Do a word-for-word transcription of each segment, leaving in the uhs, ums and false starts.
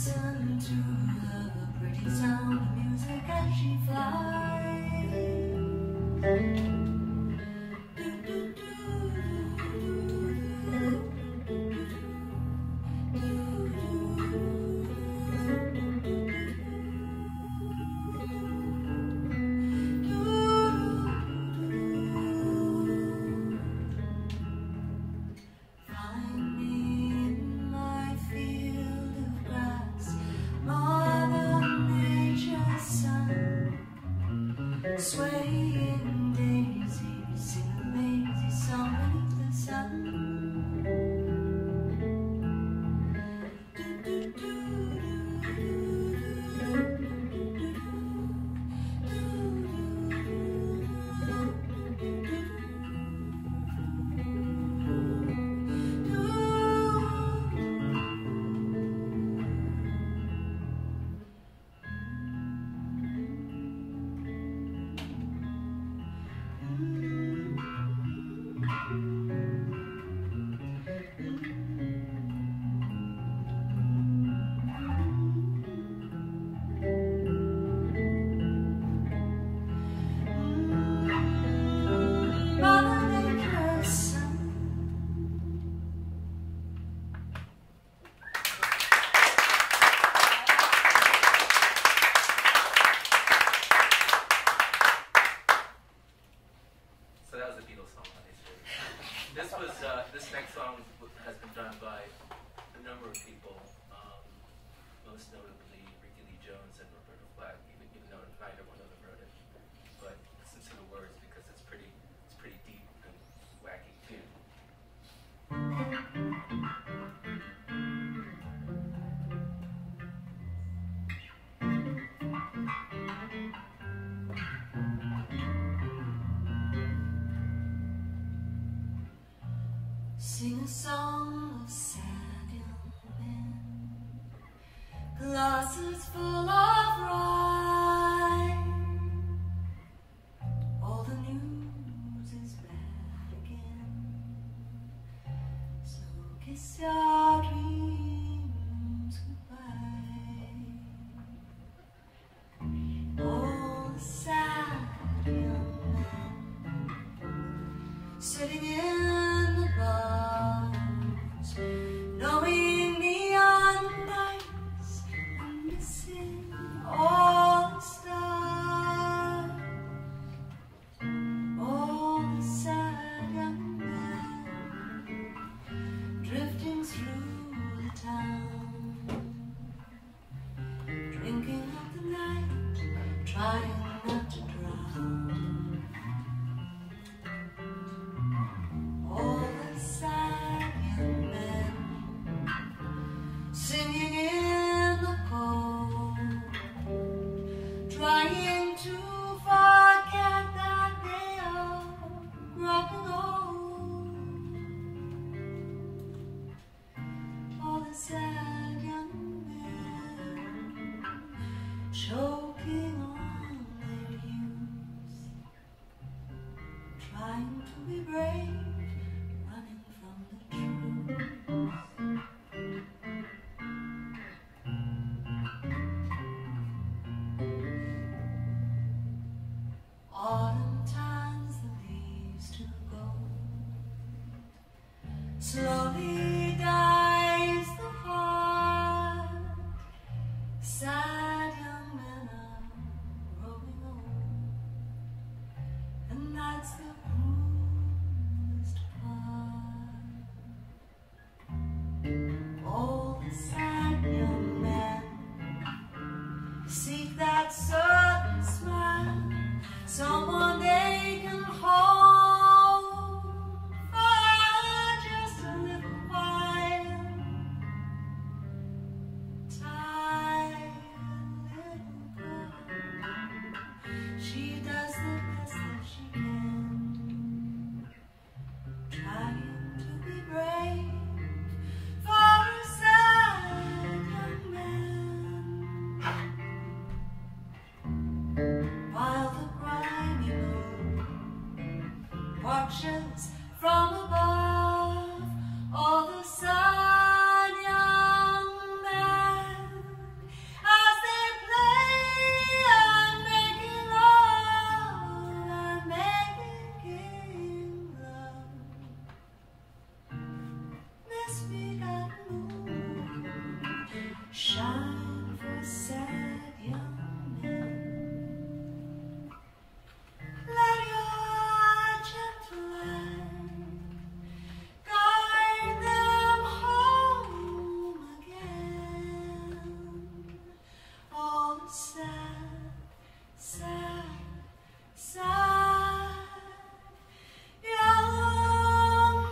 listen to the pretty sound of music as she flies. Swaying daisies, sing a lazy song beneath the sun. Sing a song of sad young men, glasses full of rye. All the news is bad again, so kiss your dreams goodbye. All the sad young men sitting in the bars, knowing neon lights and missing all the stars. All the sad young men drifting through the town, drinking up the night, trying not to drown. All the sad young men singing in the cold, trying to forget that they are growing old. All the sad young men choking on their youth, trying to be brave, running from the truth. Autumn turns the leaves to gold, slowly dies the heart. Sad young men are growing old, and that's the cruelest part. All the sad young men seek that certain smile, someone they can hold for just a little while. Tired a sad young man. Let your gentle hand guide them home again. All the sad, sad, sad young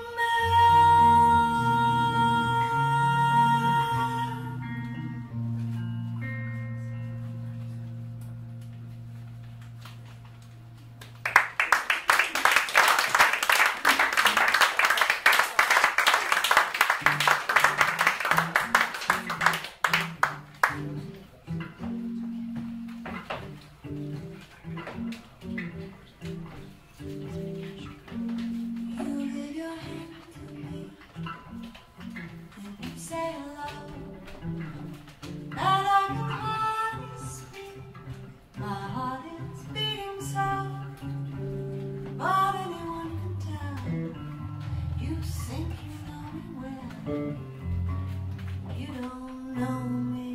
say hello, and I can hardly speak. My heart is beating so, but anyone can tell. You think you know me well, you don't know me.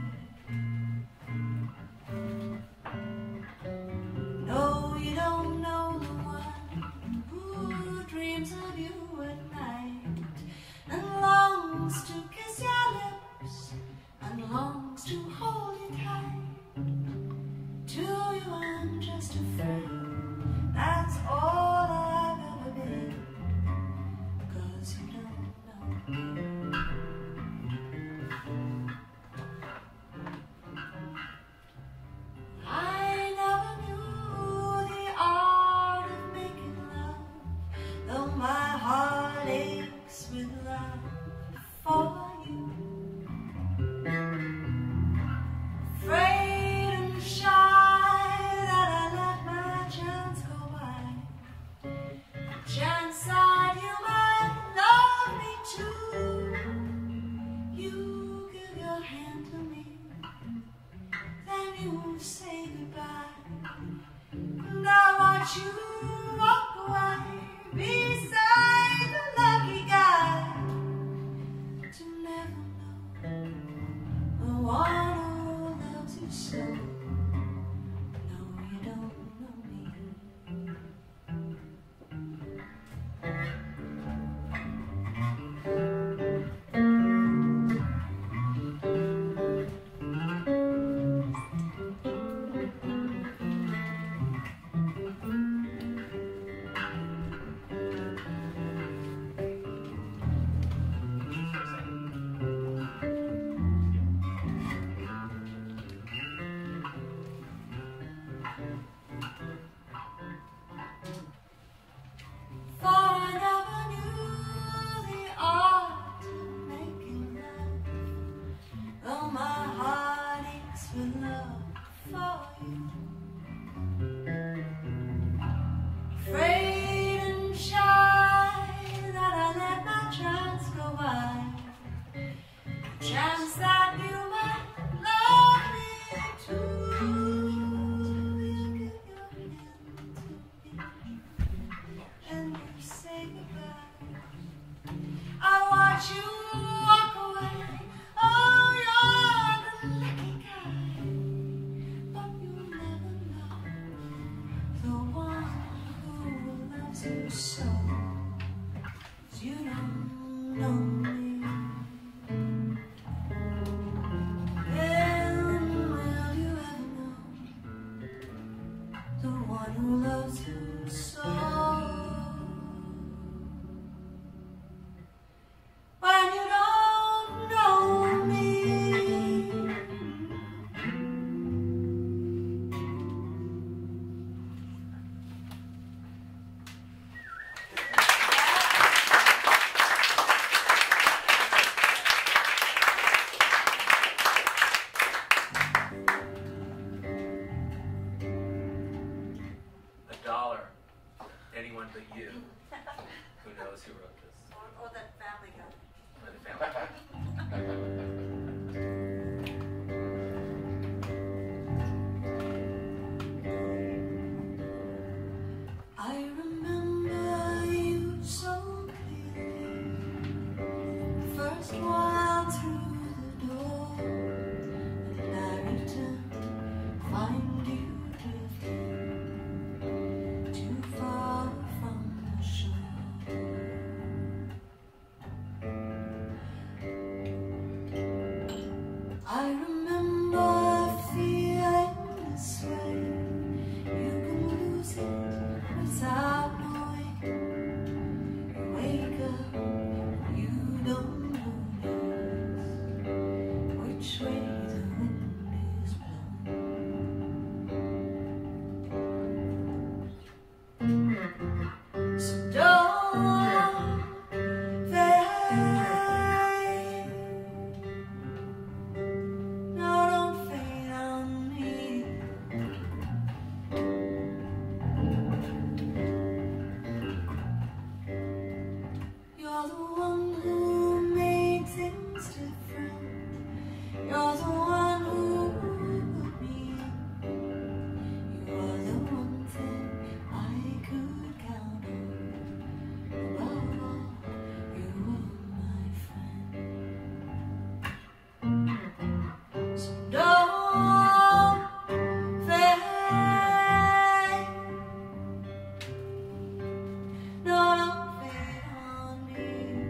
No, you don't know the one who dreams of you at night and longs to kiss your lips and longs to hold you tight. To you I'm just a friend, that's all I've ever been, 'cause you don't know me. I never knew the art of making love, though my heart aches with love for you. Afraid and shy that I let my chance go by. Chance that you might love me too. You give your hand to me, then you say goodbye, and I watch you walk away beside the lucky guy. To never know the one who loves you so. No, you don't know me. For I never knew the art of making love, though my heart aches with love for you. Afraid and shy that I let my chance go by. Chance that you might love me too. You give your hand to me, and you say goodbye. I watch you walk away. Oh, you're the lucky guy, but you never know the one who loves you so. 'Cause you don't know me. When will you ever know the one who loves you so? When you don't know me. A dollar. Anyone but you. Who knows who wrote this? Or, or that family guy. Or the family. I remember you so clearly, first one through the door, and I I remember feeling this way. You can lose it without knowing. You wake up, you don't notice which way the wind is blowing. So don't fade. No, don't fade on me. You're the one who made things different. You're the one who put me in. You are the one thing I could count on. Above all, you were my friend. So don't fade. No, don't fade on me.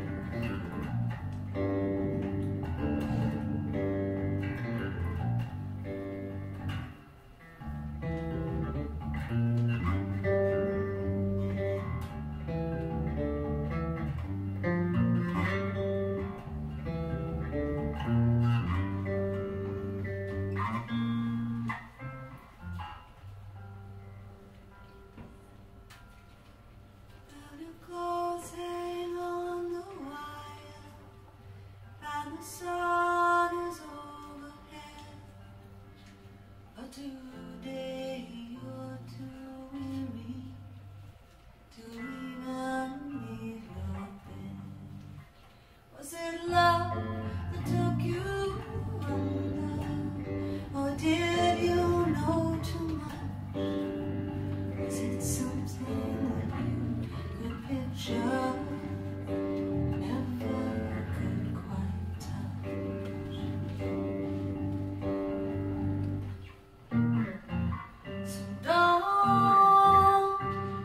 Now your clothes hang on the wire, and the sun is overhead. But today you're too weary to even leave your bed. Was it love that took you under, or did you know too much? Was it something that you could picture, never could quite touch? So don't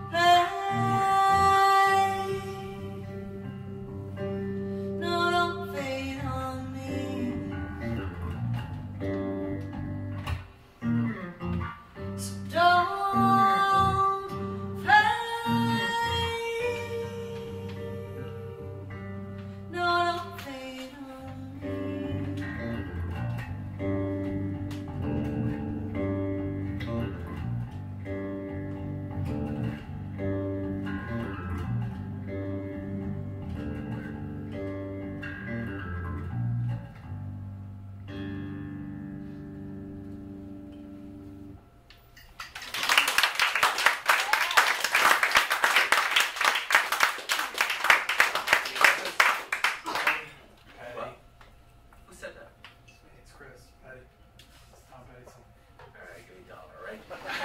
fade. No, don't fade on me. So don't fade. No, don't fade on me. What? Who said that? It's Chris. Patty. It's Tom Petty song. All right, give me a dollar, right?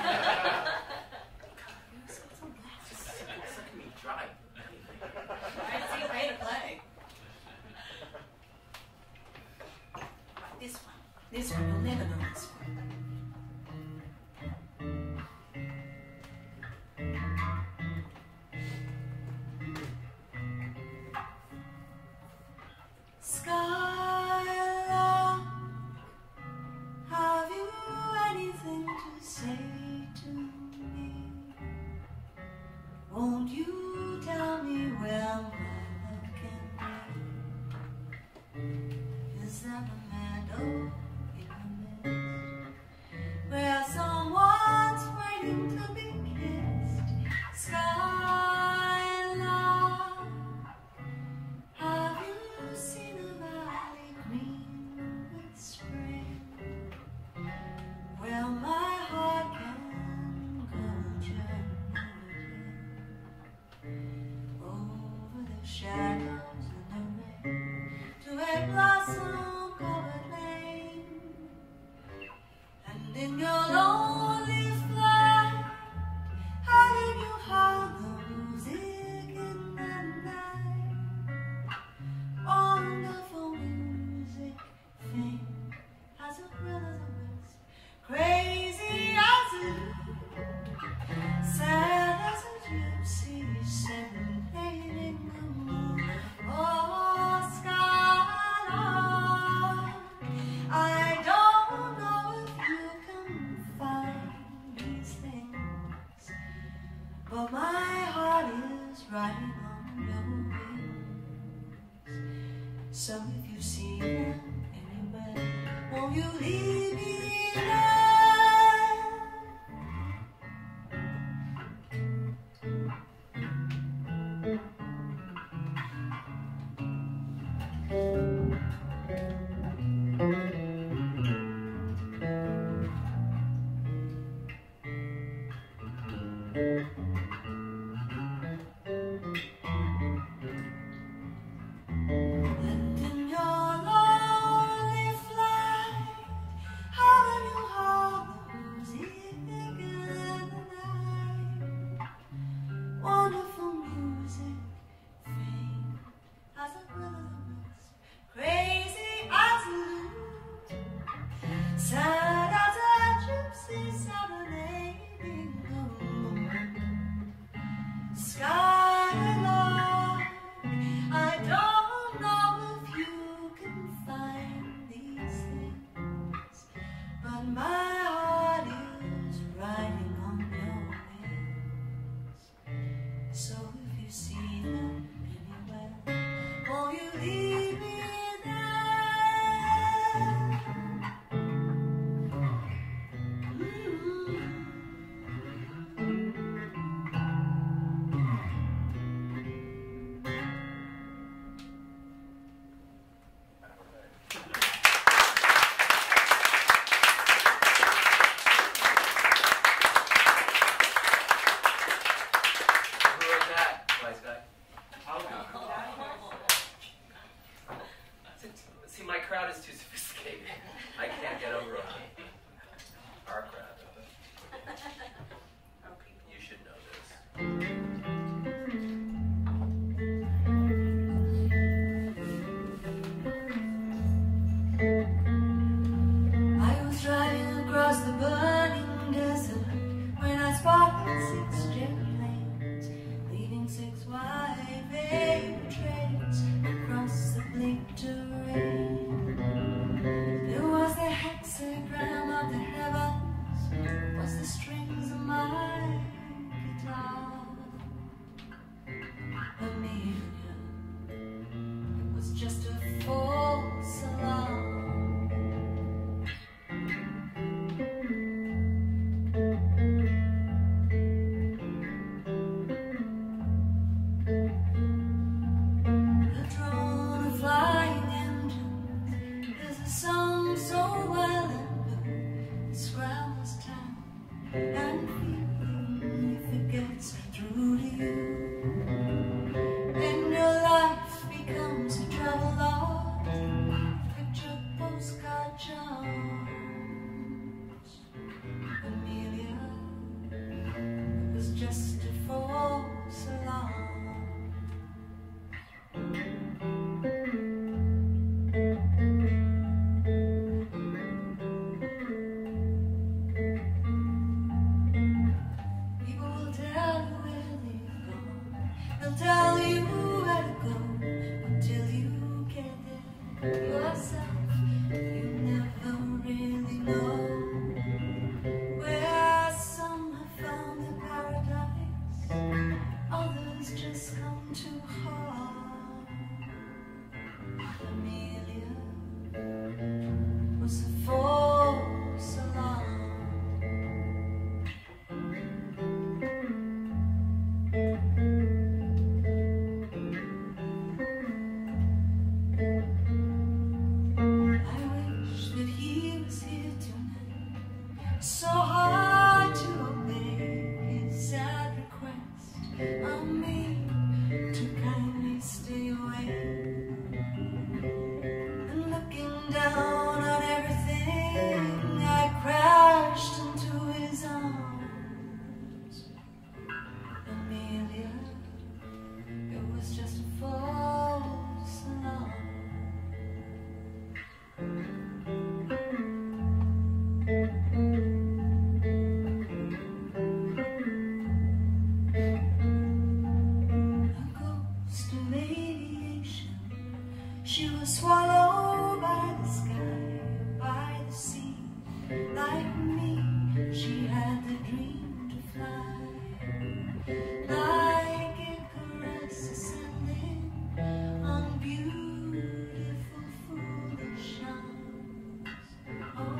It's sucking me dry. I see a way to play. This one. This one. You'll never know this one. Skylark, have you anything to say to me? Won't you tell me where my love can be? Is that the meadow in the mist, where someone's waiting to be kissed? Skylark, have you seen a valley green with spring, where my heart can go journeying? leave me there? And in your lonely flight, how do you hold the music in the night? Wonderful music, faint as a will-o'-the-wisp, crazy as a loon, sad as a gypsy serenading the moon. Sky alone, I don't know if you can find these things, but my heart is riding on your wings. So if you see them anywhere, won't you leave me there? Who wrote that, wise guy? See, my crowd is too sophisticated. I can't get over on our crowd. You should know this. I was driving across the burning desert when I spotted six jet planes, leaving six wide vapor trails across the bleak terrain. It was the hexagram of the heavens, was the strings of my guitar. Amelia, it was just a false alarm. The drone of flying engines is a song so well and blue. It scrambles time and feeling if it gets through to you. And your life becomes a travel log, picture postcard charms. Amelia, it was just a false alarm. People will tell you where they've gone, they'll tell you where to go, until you get there yourself. You never really know where some have found their paradise, others just come too hard. Amelia was a false alarm. I wish that he was here tonight, so hard to obey his sad request of me to kindly stay away. And looking down on everything, I crashed into his arms. Amelia, it was just a false alarm. A ghost of aviation, she was swallowed by the sky, by the sea. Like me, she had the dream to fly, like a caress ascending on beautiful foolish arms. Oh,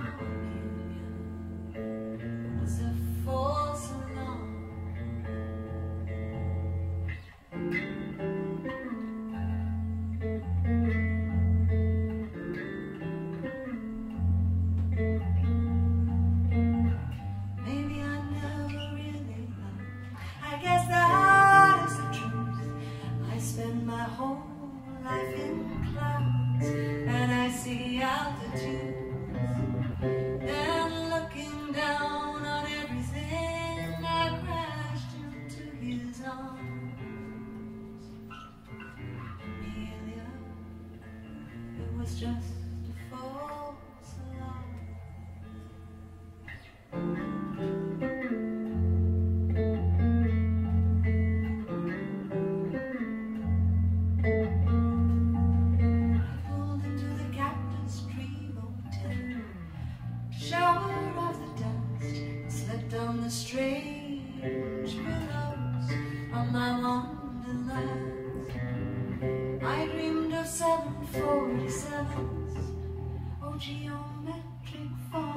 the strange pillows on my wanderlust. I dreamed of seven forty-sevens, oh geometric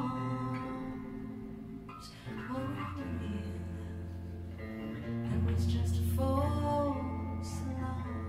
forms. Oh, real, and was just a false alarm.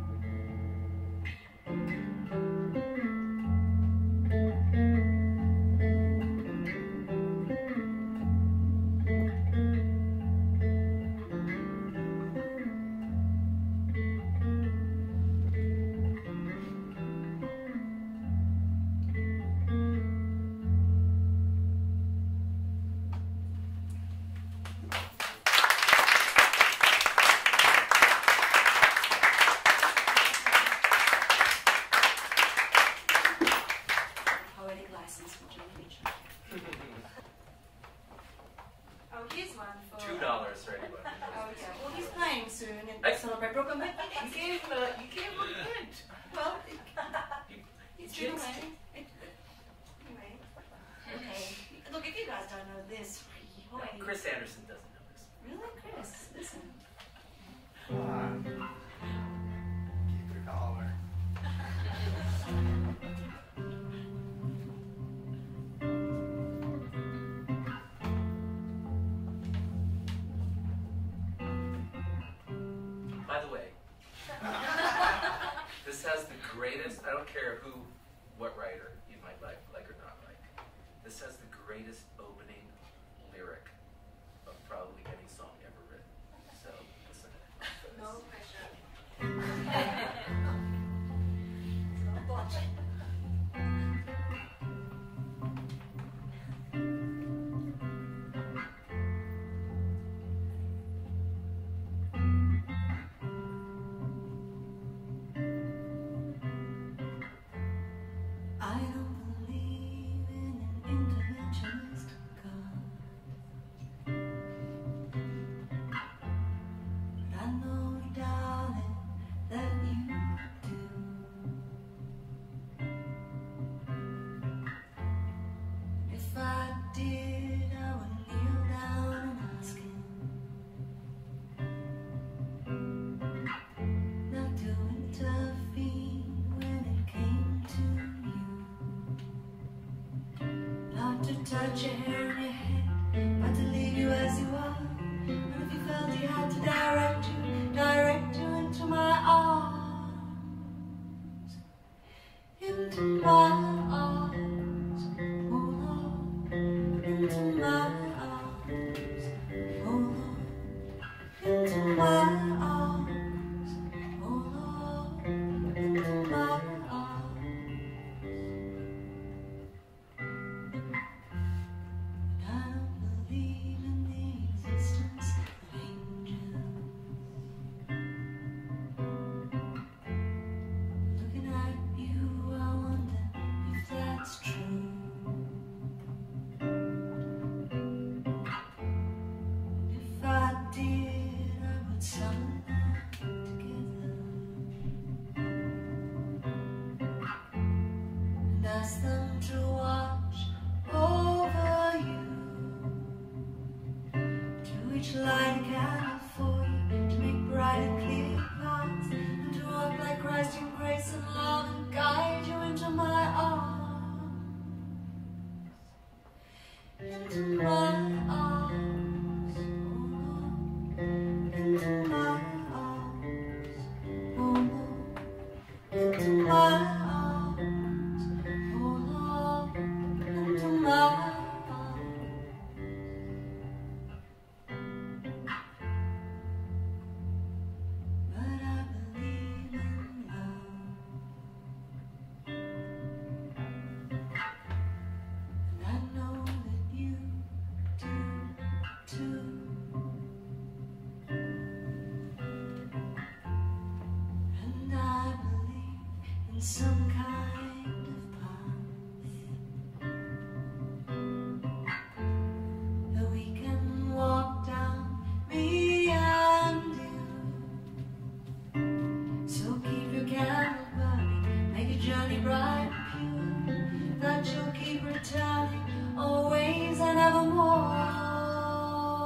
By the way, this has the greatest, I don't care who, what writer you might like, like or not like, this has the greatest opening lyric of probably any song ever written. So, listen. No pressure. I don't believe in an interventionist God, but I know, darling, that you do. If I did, I would kneel down and ask him not to intervene when it came to you. Not to touch your hair in your head, but to leave you as you are. And if you felt you had to direct you, direct you into my arms, into my arms, oh Lord, into my arms, oh Lord, into my arms, oh Lord, into my arms. I don't believe in the existence of angels. Looking at you, I wonder if that's true. If I did, I would summon them together and ask them to watch over you, to each light a candle for you, to make bright and clear paths, and to walk like Christ in grace and love and guide you into my arms, into my arms, oh Lord, into my arms, oh Lord, into my arms, oh Lord, into my arms. But I believe in love, and I know that you do too. And I believe in some kind of path that we can walk down, me and you. So keep your candle burning, make your journey bright and pure, that you'll keep returning always and evermore.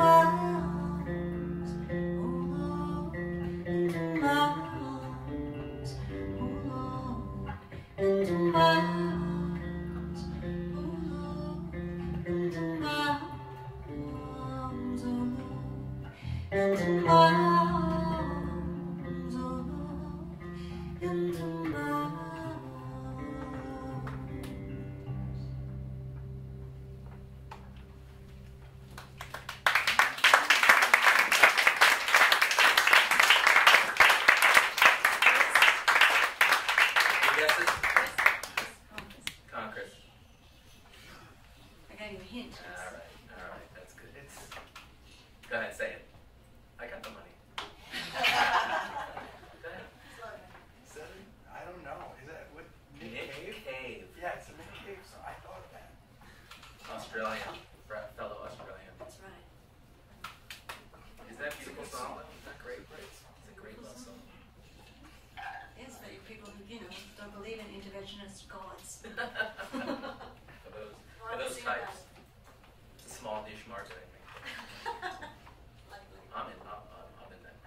Australian, fellow Australian. That's right. Is that a beautiful song? Is that great? It's a great love song. Yes, for people who, you know, don't believe in interventionist gods. For those, for those types. It's a small niche market, I think. I'm in, I'm, I'm, I'm in that.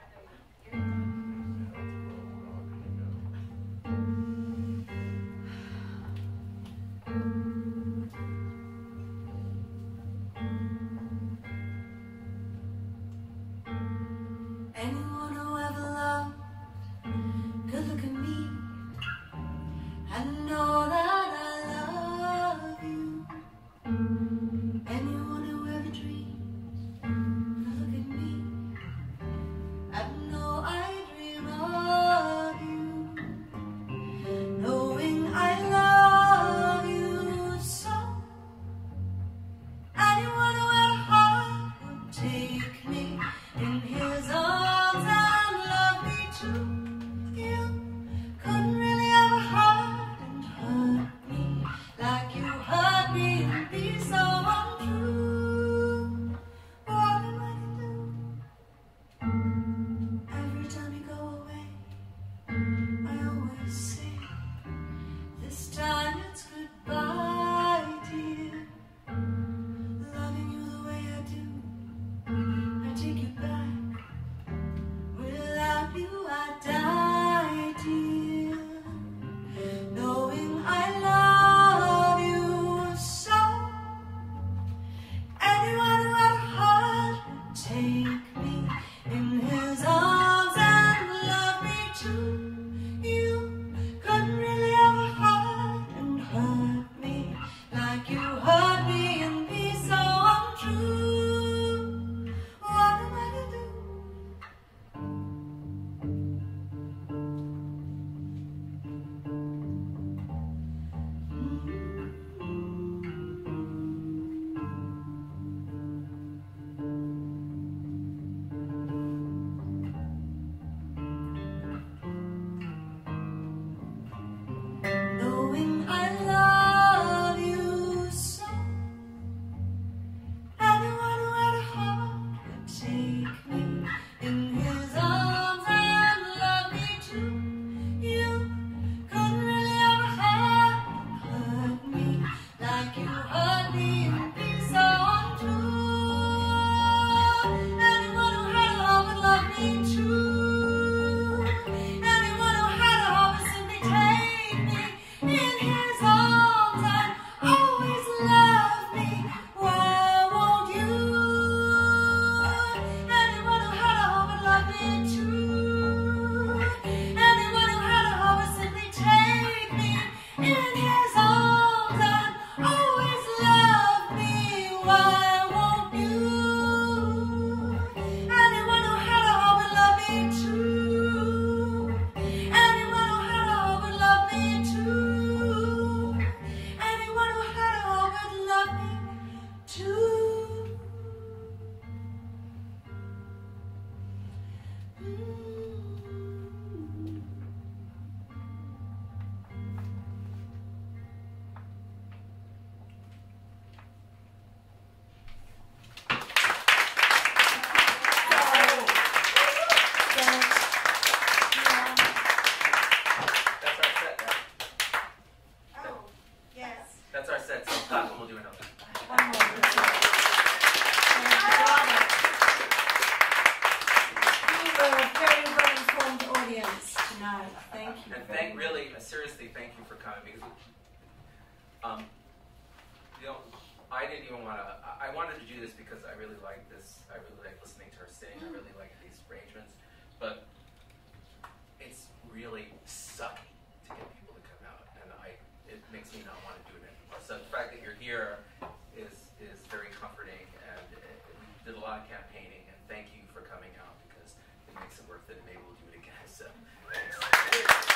Anyone who ever loved could look at me and know that I love you. Anyone who ever dreams could look at me and know I dream of you, knowing I love you so. Anyone who had a heart would take me in his arms for coming because, um, you know, I didn't even want to. I wanted to do this because I really like this. I really like listening to her sing. I really like these arrangements, but it's really sucky to get people to come out, and I. It makes me not want to do it anymore. So the fact that you're here is is very comforting, and it, we did a lot of campaigning. And thank you for coming out because it makes it worth it. Maybe we'll do it again. So. Thanks.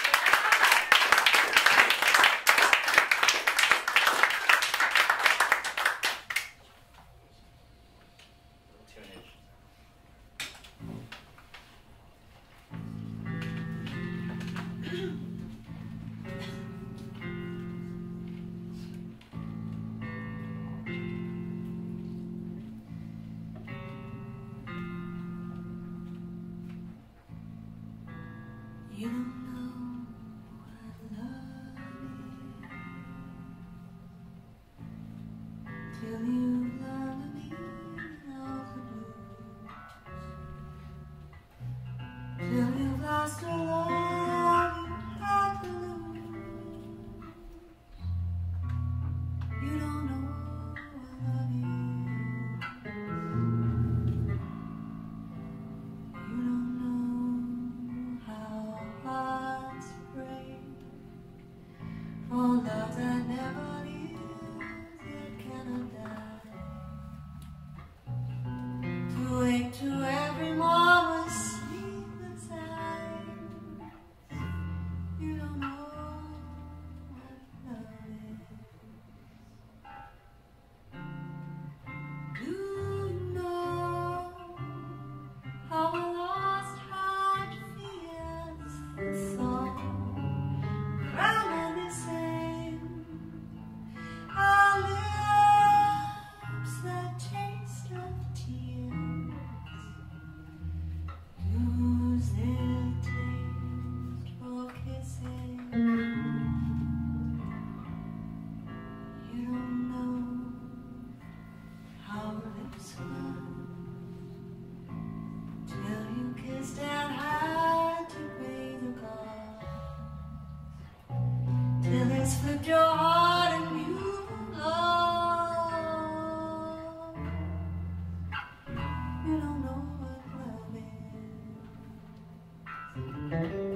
You don't know what love is till you learn the meaning of the blues, till you've lost all love you had to lose. You don't know what love is. You don't know how hearts break for love that never lives, yet cannot die. To wake to every moment, sleepless eyes. You don't know what love is. Do you know how a lost heart feels the song reminiscing our lips that taste of tears lose their taste for kissing. You don't know how lips glow till you kissed and had to pay the cost, till it's flipped your heart and you lost. You don't know what love is.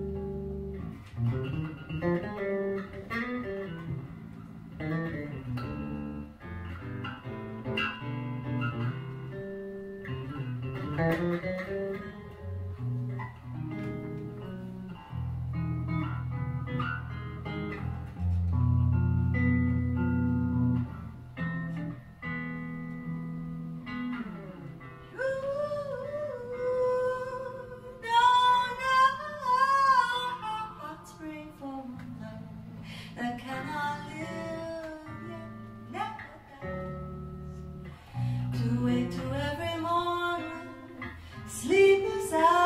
That cannot live yet never dies. To wake to every morning, sleepless eyes.